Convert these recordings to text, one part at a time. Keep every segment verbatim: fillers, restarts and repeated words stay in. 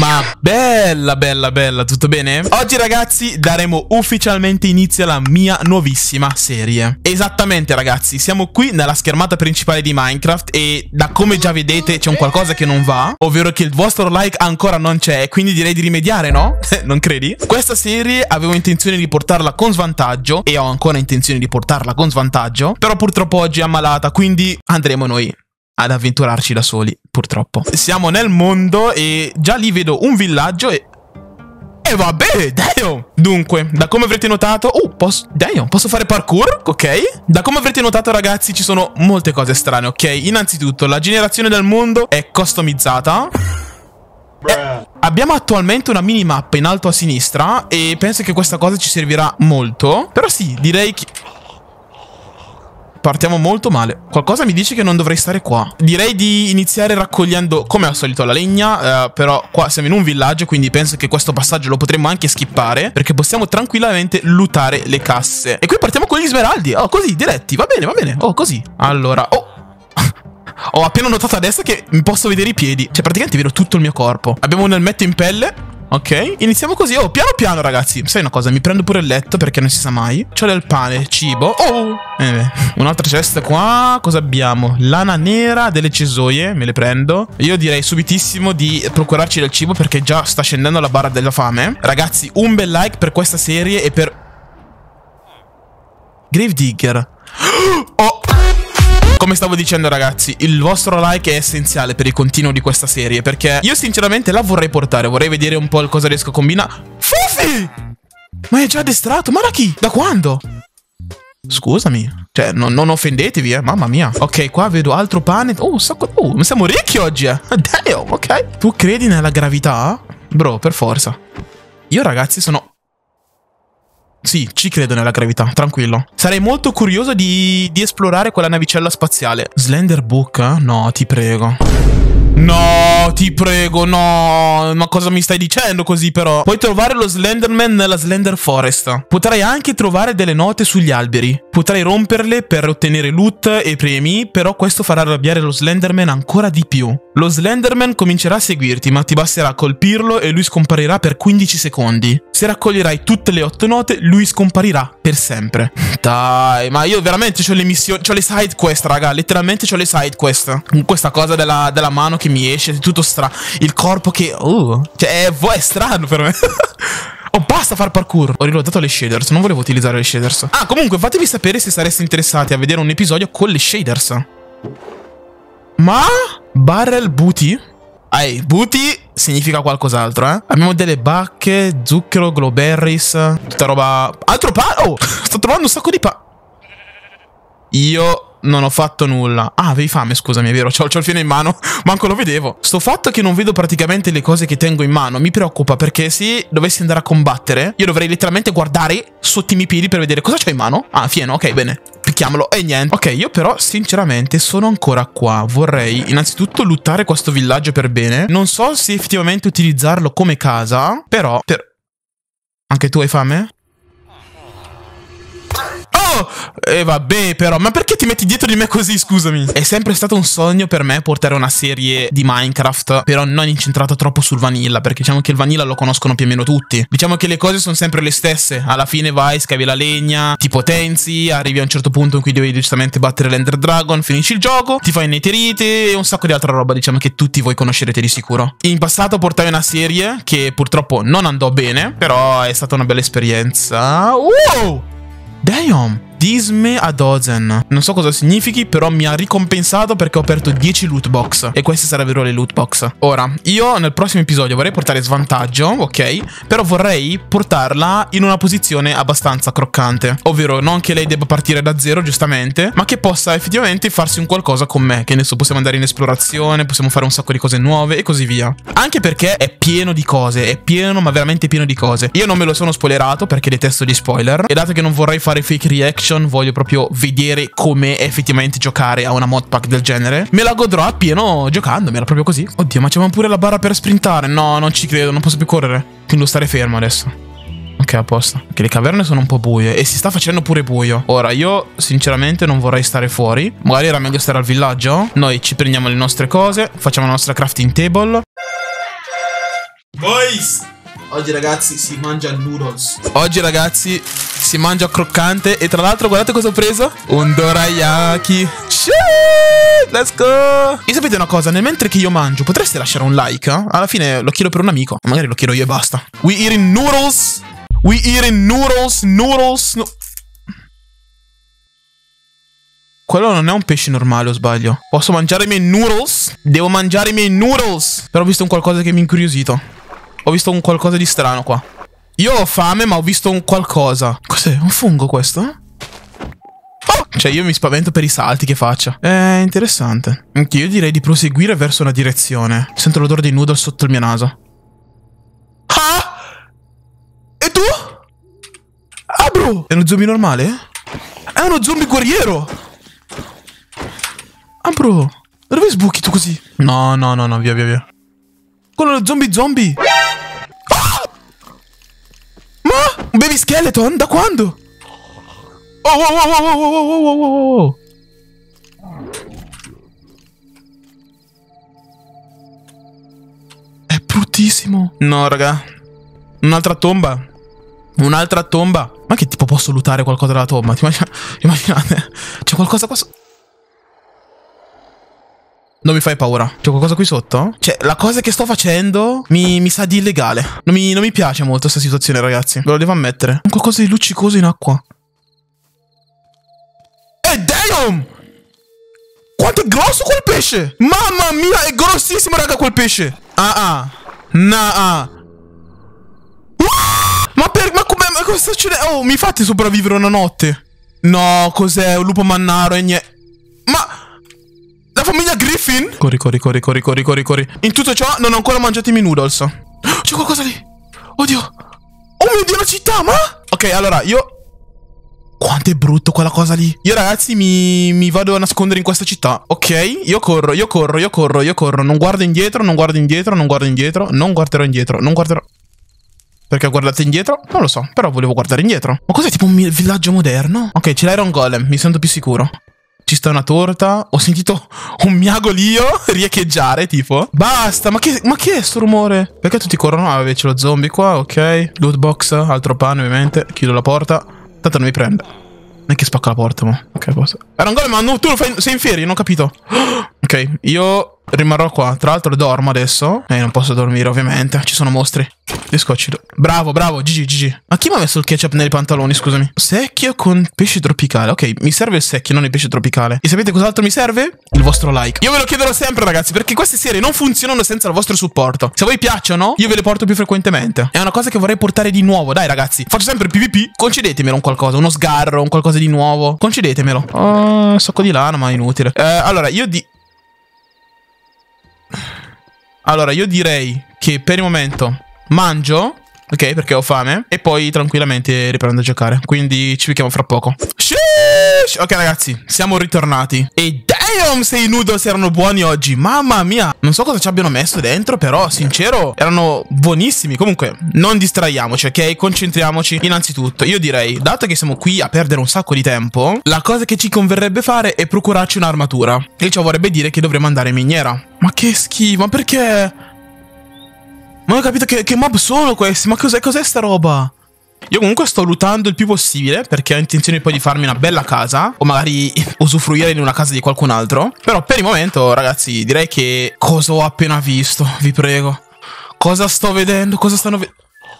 Ma bella, bella, bella, tutto bene? Oggi ragazzi daremo ufficialmente inizio alla mia nuovissima serie. Esattamente ragazzi, siamo qui nella schermata principale di Minecraft e da come già vedete c'è un qualcosa che non va, ovvero che il vostro like ancora non c'è, quindi direi di rimediare, no? Non credi? Questa serie avevo intenzione di portarla con svantaggio e ho ancora intenzione di portarla con svantaggio, però purtroppo oggi è ammalata, quindi andremo noi ad avventurarci da soli, purtroppo. Siamo nel mondo e già lì vedo un villaggio e... E vabbè, damn! Dunque, da come avrete notato... Oh, posso... Damn, posso fare parkour? Ok. Da come avrete notato, ragazzi, ci sono molte cose strane, ok? Innanzitutto, la generazione del mondo è customizzata. Eh, abbiamo attualmente una minimappa in alto a sinistra e penso che questa cosa ci servirà molto. Però sì, direi che... Partiamo molto male. Qualcosa mi dice che non dovrei stare qua. Direi di iniziare raccogliendo, come al solito, la legna. eh, Però qua siamo in un villaggio, quindi penso che questo passaggio lo potremmo anche skippare, perché possiamo tranquillamente lootare le casse. E qui partiamo con gli smeraldi. Oh, così, diretti, va bene, va bene. Oh, così. Allora, oh ho appena notato adesso che mi posso vedere i piedi. Cioè, praticamente vedo tutto il mio corpo. Abbiamo un elmetto in pelle. Ok, iniziamo così. Oh, piano piano ragazzi. Sai una cosa, mi prendo pure il letto perché non si sa mai. C'ho del pane, cibo. Oh, eh, un'altra cesta qua. Cosa abbiamo? Lana nera, delle cesoie. Me le prendo. Io direi subitissimo di procurarci del cibo perché già sta scendendo la barra della fame. Ragazzi, un bel like per questa serie e per Gravedigger. Oh, come stavo dicendo ragazzi, il vostro like è essenziale per il continuo di questa serie, perché io sinceramente la vorrei portare, vorrei vedere un po' il cosa riesco a combinare. Fufi! Ma è già addestrato? Ma da chi? Da quando? Scusami. Cioè, non, non offendetevi, eh. Mamma mia. Ok, qua vedo altro pane. Oh, un sacco... Oh, siamo ricchi oggi, eh. Damn, ok. Tu credi nella gravità? Bro, per forza. Io ragazzi sono... Sì, ci credo nella gravità, tranquillo. Sarei molto curioso di, di esplorare quella navicella spaziale. Slender Book? Eh? No, ti prego. No, ti prego, no. Ma cosa mi stai dicendo così però? Puoi trovare lo Slenderman nella Slender Forest. Potrai anche trovare delle note sugli alberi. Potrai romperle per ottenere loot e premi, però questo farà arrabbiare lo Slenderman ancora di più. Lo Slenderman comincerà a seguirti, ma ti basterà colpirlo e lui scomparirà per quindici secondi. Se raccoglierai tutte le otto note, lui scomparirà per sempre. Dai, ma io veramente ho le missioni, ho le side quest, raga. Letteralmente ho le side quest. Questa cosa della, della mano che mi esce, tutto stra... Il corpo che... Uh, cioè, è, è strano per me. Oh, basta far parkour. Ho riloadato le shaders, non volevo utilizzare le shaders. Ah, comunque, fatemi sapere se sareste interessati a vedere un episodio con le shaders. Ma... Barrel booty? Ehi, booty significa qualcos'altro, eh? Abbiamo delle bacche, zucchero, glowberries, tutta roba... Altro pa... Oh, sto trovando un sacco di pa... Io... non ho fatto nulla. Ah, avevi fame, scusami, è vero. C'ho il fieno in mano. Manco lo vedevo. Sto fatto che non vedo praticamente le cose che tengo in mano mi preoccupa, perché se dovessi andare a combattere io dovrei letteralmente guardare sotto i miei piedi per vedere cosa c'ho in mano. Ah, fieno, ok, bene. Picchiamolo e niente. Ok, io però sinceramente sono ancora qua. Vorrei innanzitutto lootare questo villaggio per bene. Non so se effettivamente utilizzarlo come casa, però per... Anche tu hai fame? E eh, vabbè però, ma perché ti metti dietro di me così, scusami? È sempre stato un sogno per me portare una serie di Minecraft, però non incentrata troppo sul vanilla, perché diciamo che il vanilla lo conoscono più o meno tutti. Diciamo che le cose sono sempre le stesse. Alla fine vai, scavi la legna, ti potenzi, arrivi a un certo punto in cui devi giustamente battere l'Ender Dragon, finisci il gioco, ti fai netherite e un sacco di altra roba, diciamo che tutti voi conoscerete di sicuro. In passato portai una serie che purtroppo non andò bene, però è stata una bella esperienza. Wow! Damn! Disme a dozen. Non so cosa significhi, però mi ha ricompensato perché ho aperto dieci loot box. E queste sarebbero le loot box. Ora, io nel prossimo episodio vorrei portare svantaggio, ok? Però vorrei portarla in una posizione abbastanza croccante. Ovvero, non che lei debba partire da zero, giustamente, ma che possa effettivamente farsi un qualcosa con me. Che adesso possiamo andare in esplorazione, possiamo fare un sacco di cose nuove e così via. Anche perché è pieno di cose, è pieno, ma veramente pieno di cose. Io non me lo sono spoilerato perché detesto gli spoiler. E dato che non vorrei fare fake reaction, voglio proprio vedere come effettivamente giocare a una mod pack del genere. Me la godrò appieno giocandomela, proprio così. Oddio, ma c'è pure la barra per sprintare. No, non ci credo, non posso più correre. Quindi devo stare fermo adesso. Ok, a posto. Che le caverne sono un po' buie e si sta facendo pure buio. Ora, io sinceramente non vorrei stare fuori. Magari era meglio stare al villaggio. Noi ci prendiamo le nostre cose, facciamo la nostra crafting table. Boys! Oggi ragazzi si mangia noodles. Oggi ragazzi si mangia croccante. E tra l'altro guardate cosa ho preso. Un dorayaki. Shit, let's go. E sapete una cosa? Nel mentre che io mangio potreste lasciare un like, eh? Alla fine lo chiedo per un amico. Magari lo chiedo io e basta. We eating noodles. We eating noodles. Noodles no Quello non è un pesce normale, o sbaglio? Posso mangiare i miei noodles? Devo mangiare i miei noodles. Però ho visto un qualcosa che mi ha incuriosito. Ho visto un qualcosa di strano qua. Io ho fame, ma ho visto un qualcosa. Cos'è? Un fungo questo? Oh! Cioè, io mi spavento per i salti che faccia. È interessante. Anche io direi di proseguire verso una direzione. Sento l'odore dei noodles sotto il mio naso. Ah! E tu? Ah, bro! È uno zombie normale? È uno zombie guerriero! Ah, bro! Dove sbuchi tu così? No, no, no, no, via, via, via. Quello è lo zombie zombie! Un baby skeleton? Da quando? Oh, oh, oh, oh, oh, oh, oh, oh, oh. È bruttissimo. No, raga. Un'altra tomba. Un'altra tomba. Ma che tipo posso lootare qualcosa dalla tomba? Ti immagina... Immaginate. C'è qualcosa qua sotto. Non mi fai paura. C'è qualcosa qui sotto? Cioè, la cosa che sto facendo mi, mi sa di illegale. Non mi, non mi piace molto questa situazione, ragazzi. Ve lo devo ammettere. Un qualcosa di luccicoso in acqua. Eh, damn! Quanto è grosso quel pesce! Mamma mia, è grossissimo, raga, quel pesce. Ah, ah. Nah, ah. Ma per... Ma come... Ma cosa succede? Oh, mi fate sopravvivere una notte? No, cos'è? Un lupo mannaro e niente. Ma... La famiglia Griffin? Corri, corri, corri, corri, corri, corri, corri. In tutto ciò non ho ancora mangiato i miei noodles. C'è qualcosa lì. Oddio. Oh mio Dio, la città, ma? Ok, allora, io... Quanto è brutto quella cosa lì. Io, ragazzi, mi, mi vado a nascondere in questa città. Ok, io corro, io corro, io corro, io corro. Non guardo indietro, non guardo indietro, non guardo indietro. Non guarderò indietro, non guarderò... Perché guardate indietro? Non lo so, però volevo guardare indietro. Ma cos'è, tipo un villaggio moderno? Ok, c'è l'Iron Golem, mi sento più sicuro. Ci sta una torta. Ho sentito un miagolio riecheggiare, tipo. Basta, ma che, ma che è sto rumore? Perché tutti corrono? Ah, vabbè, c'è lo zombie qua, ok. Loot box, altro pane, ovviamente. Chiudo la porta. Tanto non mi prende. Non è che spacca la porta, ma... Ok, posso... Iron Golem, ma no, tu lo fai... sei in ferie, non ho capito. Ok, io rimarrò qua. Tra l'altro dormo adesso. E eh, non posso dormire, ovviamente. Ci sono mostri. Discocci. Bravo, bravo, G G, G G. Ma chi mi ha messo il ketchup nei pantaloni, scusami? Secchio con pesce tropicale. Ok, mi serve il secchio, non il pesce tropicale. E sapete cos'altro mi serve? Il vostro like. Io ve lo chiederò sempre, ragazzi, perché queste serie non funzionano senza il vostro supporto. Se a voi piacciono, io ve le porto più frequentemente. È una cosa che vorrei portare di nuovo. Dai, ragazzi, faccio sempre PvP. Concedetemelo un qualcosa, uno sgarro, un qualcosa di nuovo. Concedetemelo. Oh, un sacco di lana, ma inutile. Eh, allora, io di... Allora, io direi che per il momento mangio, ok, perché ho fame, e poi tranquillamente riprendo a giocare. Quindi ci vediamo fra poco. Sheesh! Ok, ragazzi, siamo ritornati. E damn, se i noodles erano buoni oggi. Mamma mia. Non so cosa ci abbiano messo dentro, però, sincero, erano buonissimi. Comunque, non distraiamoci, ok? Concentriamoci. Innanzitutto, io direi, dato che siamo qui a perdere un sacco di tempo, la cosa che ci converrebbe fare è procurarci un'armatura. E ciò vorrebbe dire che dovremmo andare in miniera. Ma che schifo, ma perché? Ma non ho capito che, che mob sono questi. Ma cos'è cos'è sta roba? Io comunque sto lootando il più possibile, perché ho intenzione poi di farmi una bella casa, o magari usufruire in una casa di qualcun altro. Però per il momento, ragazzi, direi che... Cosa ho appena visto? Vi prego. Cosa sto vedendo? Cosa stanno vedendo?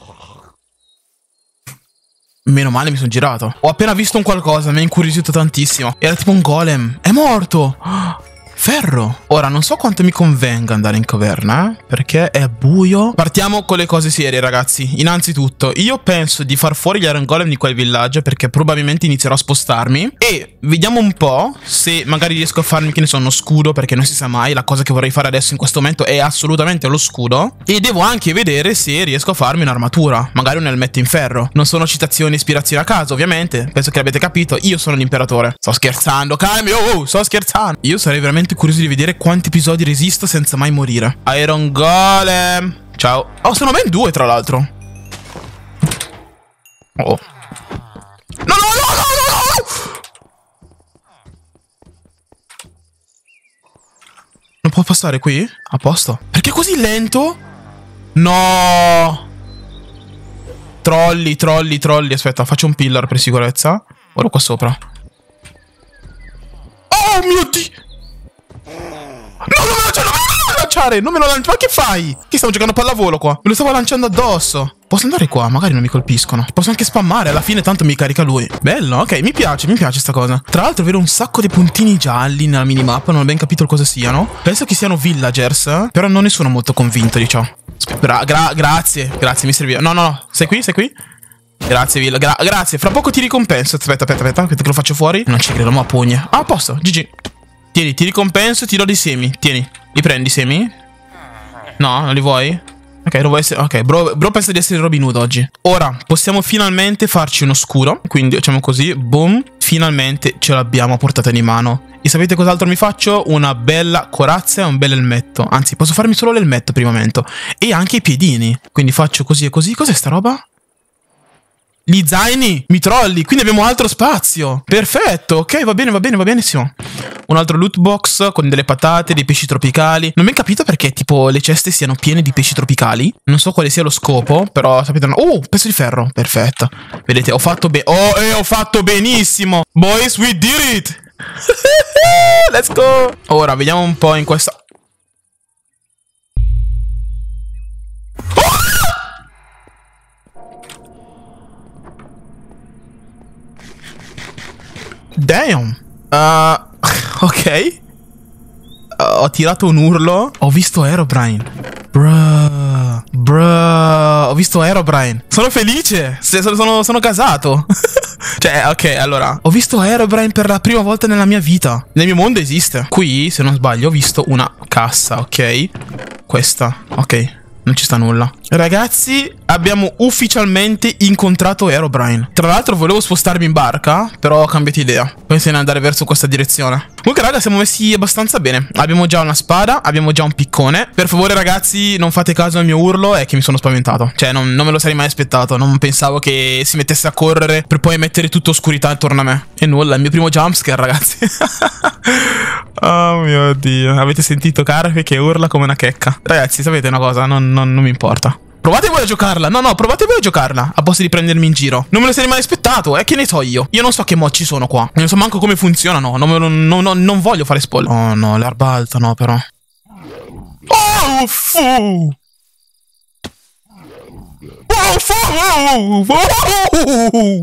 Meno male mi sono girato. Ho appena visto un qualcosa, mi ha incuriosito tantissimo. Era tipo un golem. È morto. Ferro. Ora, non so quanto mi convenga andare in caverna, eh? Perché è buio. Partiamo con le cose serie, ragazzi. Innanzitutto, io penso di far fuori gli Iron Golem di quel villaggio, perché probabilmente inizierò a spostarmi. E vediamo un po' se magari riesco a farmi, che ne so, uno scudo, perché non si sa mai. La cosa che vorrei fare adesso in questo momento è assolutamente lo scudo. E devo anche vedere se riesco a farmi un'armatura, magari un elmetto in ferro. Non sono citazioni e ispirazioni a caso, ovviamente. Penso che l'abbiate capito. Io sono l'imperatore. Sto scherzando, calmi. Oh, oh, sto scherzando. Io sarei veramente curioso di vedere quanti episodi resisto senza mai morire. Iron Golem. Ciao. Oh, sono ben due, tra l'altro. Oh. No, no, no, no, no, no! Non può passare qui? A posto. Perché è così lento? No! Trolli, trolli, trolli. Aspetta, faccio un pillar per sicurezza. Ora qua sopra. Oh mio Dio! No, non me lo lanciare, non me lo lanciare! Non me lo lanciare! Ma che fai? Che stavo giocando a pallavolo qua? Me lo stavo lanciando addosso. Posso andare qua? Magari non mi colpiscono. Posso anche spammare, alla fine tanto mi carica lui. Bello, ok, mi piace, mi piace sta cosa. Tra l'altro vedo un sacco di puntini gialli nella minimappa, non ho ben capito cosa siano. Penso che siano villagers, però non ne sono molto convinto di ciò. Gra gra grazie, grazie, mi serviva. No, no, no, sei qui, sei qui? Grazie, Villa, gra grazie, fra poco ti ricompenso. Aspetta, aspetta, aspetta, aspetta che lo faccio fuori. Non ci credo, ma a pugna. Ah, a posto, G G. Tieni, ti ricompenso, ti do dei semi. Tieni, li prendi i semi? No, non li vuoi? Ok, non vuoi essere... Ok, bro, bro pensa di essere Robin Hood oggi. Ora, possiamo finalmente farci uno scuro. Quindi facciamo così, boom. Finalmente ce l'abbiamo a portata di mano. E sapete cos'altro mi faccio? Una bella corazza e un bel elmetto. Anzi, posso farmi solo l'elmetto per il momento. E anche i piedini. Quindi faccio così e così. Cos'è sta roba? Gli zaini, mi trolli, quindi abbiamo altro spazio. Perfetto, ok, va bene, va bene, va benissimo. Un altro loot box con delle patate, dei pesci tropicali. Non mi ho capito perché tipo le ceste siano piene di pesci tropicali. Non so quale sia lo scopo, però sapete... Oh, pezzo di ferro, perfetto. Vedete, ho fatto bene. Oh, e ho fatto benissimo. Boys, we did it. Let's go. Ora, vediamo un po' in questa... Damn. Uh, ok. Uh, ho tirato un urlo. Ho visto Herobrine. Bruh. Bruh. Ho visto Herobrine. Sono felice. Sono, sono, sono casato. Cioè, ok, allora. Ho visto Herobrine per la prima volta nella mia vita. Nel mio mondo esiste. Qui, se non sbaglio, ho visto una cassa, ok? Questa, ok. Non ci sta nulla. Ragazzi, abbiamo ufficialmente incontrato Herobrine. Tra l'altro volevo spostarmi in barca, però ho cambiato idea. Penso di andare verso questa direzione. Comunque raga, siamo messi abbastanza bene. Abbiamo già una spada, abbiamo già un piccone. Per favore ragazzi, non fate caso al mio urlo, è che mi sono spaventato. Cioè, non, non me lo sarei mai aspettato. Non pensavo che si mettesse a correre per poi mettere tutta oscurità intorno a me. E nulla, è il mio primo jumpscare ragazzi. Oh mio Dio. Avete sentito Carpe che urla come una checca? Ragazzi, sapete una cosa? Non, non, non mi importa. Provate voi a giocarla. No, no, provate voi a giocarla. A posto di prendermi in giro. Non me lo sarei mai aspettato. Eh, che ne so io. Io non so che mod ci sono qua. Non so manco come funzionano. Non, non, non, non, non voglio fare spoiler. Oh no, l'erba alta no, però. Oh, fu. Oh, fu. Oh.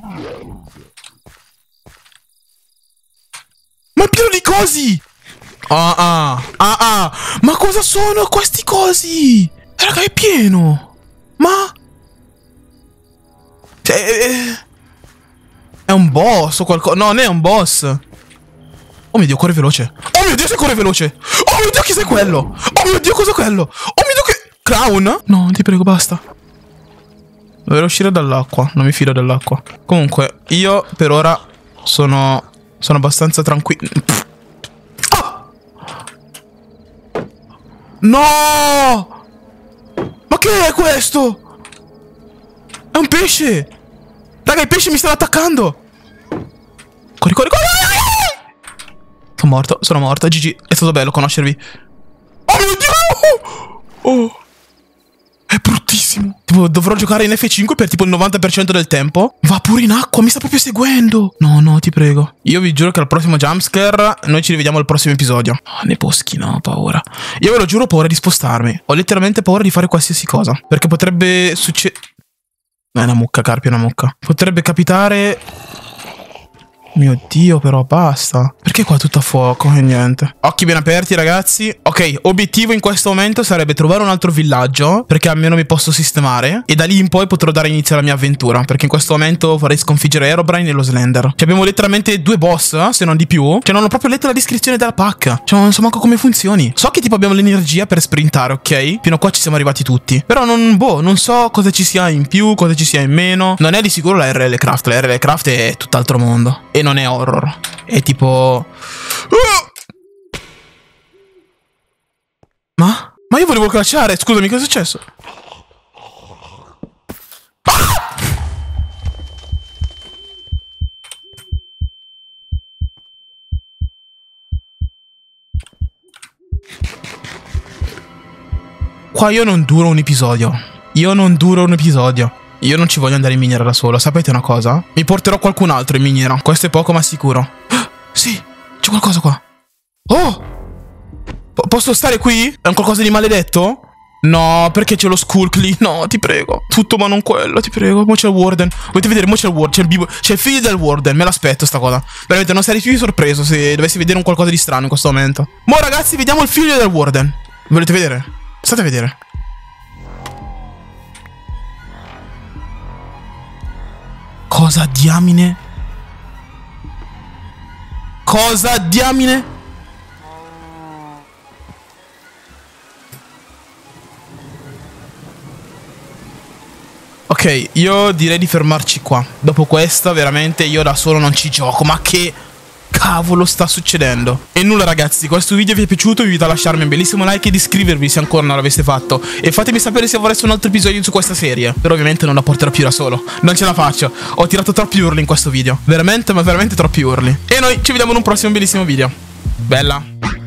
Ma è pieno di cosi. Ah, ah, ah, ah. Ma cosa sono questi cosi? Raga, è pieno. Ma... Cioè... È un boss o qualcosa... No, non è un boss. Oh mio Dio, corre veloce. Oh mio Dio, se corre veloce. Oh mio Dio, chi sei quello? Oh mio Dio, cos'è quello? Oh mio Dio, che... Crown? No, ti prego, basta. Dovrò uscire dall'acqua. Non mi fido dell'acqua. Comunque, io per ora sono... Sono abbastanza tranquillo. Ah! No! Ma che è questo? È un pesce! Raga, i pesci mi stanno attaccando! Corri, corri, corri! Sono morto, sono morto. G G, è stato bello conoscervi. Oh mio Dio! Oh! È bruttissimo. Tipo, dovrò giocare in F cinque per tipo il novanta per cento del tempo. Va pure in acqua, mi sta proprio seguendo. No, no, ti prego. Io vi giuro che al prossimo jumpscare noi ci rivediamo al prossimo episodio. Oh, nei boschi, no, ho paura. Io ve lo giuro, ho paura di spostarmi. Ho letteralmente paura di fare qualsiasi cosa. Perché potrebbe succedere... È una mucca, Carpi, è una mucca. Potrebbe capitare... Mio Dio, però basta. Perché qua è tutto a fuoco e niente? Occhi ben aperti, ragazzi. Ok, obiettivo in questo momento sarebbe trovare un altro villaggio, perché almeno mi posso sistemare. E da lì in poi potrò dare inizio alla mia avventura, perché in questo momento vorrei sconfiggere Herobrine e lo Slender. Cioè abbiamo letteralmente due boss, se non di più. Cioè non ho proprio letto la descrizione della pacca. Cioè non so manco come funzioni. So che tipo abbiamo l'energia per sprintare, ok? Fino a qua ci siamo arrivati tutti. Però non, boh, non so cosa ci sia in più, cosa ci sia in meno. Non è di sicuro la R L Craft. La R L Craft è tutt'altro mondo. E non è horror. È tipo... Ma? Ma io volevo crashare. Scusami, cosa è successo? Ah! Qua io non duro un episodio. Io non duro un episodio. Io non ci voglio andare in miniera da solo. Sapete una cosa? Mi porterò qualcun altro in miniera. Questo è poco ma sicuro. Sì, c'è qualcosa qua. Oh! P- posso stare qui? È un qualcosa di maledetto? No, perché c'è lo skulk lì? No, ti prego. Tutto ma non quello, ti prego. Mo c'è il warden. Volete vedere? Mo c'è il warden. C'è il, bibo... c'è il figlio del warden. Me l'aspetto sta cosa. Veramente non sarei più sorpreso se dovessi vedere un qualcosa di strano in questo momento. Mo ragazzi, vediamo il figlio del warden. Volete vedere? State a vedere. Cosa diamine? Cosa diamine? Ok, io direi di fermarci qua. Dopo questa, veramente, io da solo non ci gioco. Ma che cavolo sta succedendo? E nulla ragazzi, se questo video vi è piaciuto vi invito a lasciarmi un bellissimo like e di iscrivervi se ancora non l'aveste fatto. E fatemi sapere se vorreste un altro episodio su questa serie. Però ovviamente non la porterò più da solo. Non ce la faccio. Ho tirato troppi urli in questo video. Veramente, ma veramente troppi urli. E noi ci vediamo in un prossimo bellissimo video. Bella.